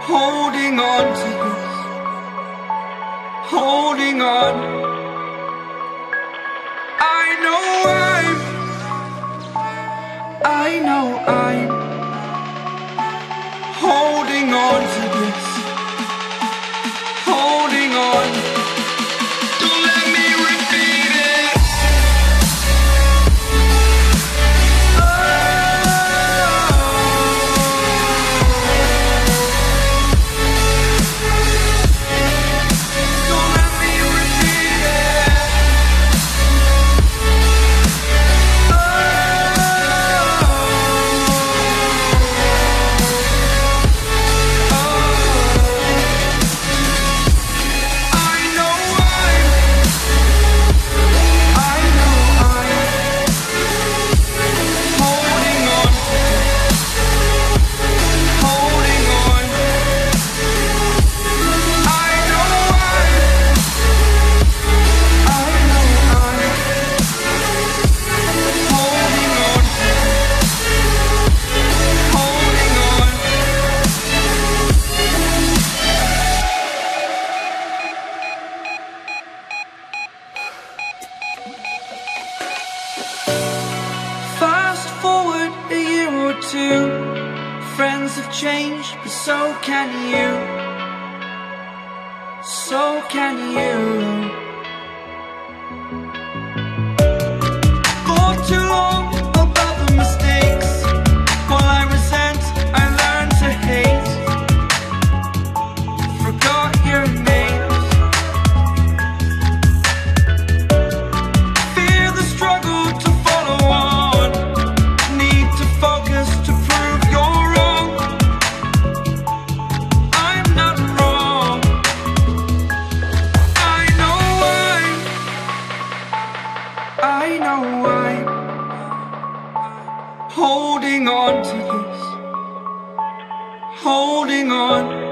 holding on to this, holding on. I know I'm holding on to this, holding on. Don't let me repeat it. Oh, don't let me repeat it. Friends have changed, but so can you. So can you. For too long about the mistakes, while I resent, I learned to hate. Forgot your names. Fear the struggle to follow on. Need to focus to prove you're wrong. I'm not wrong. I know I'm holding on to this, holding on.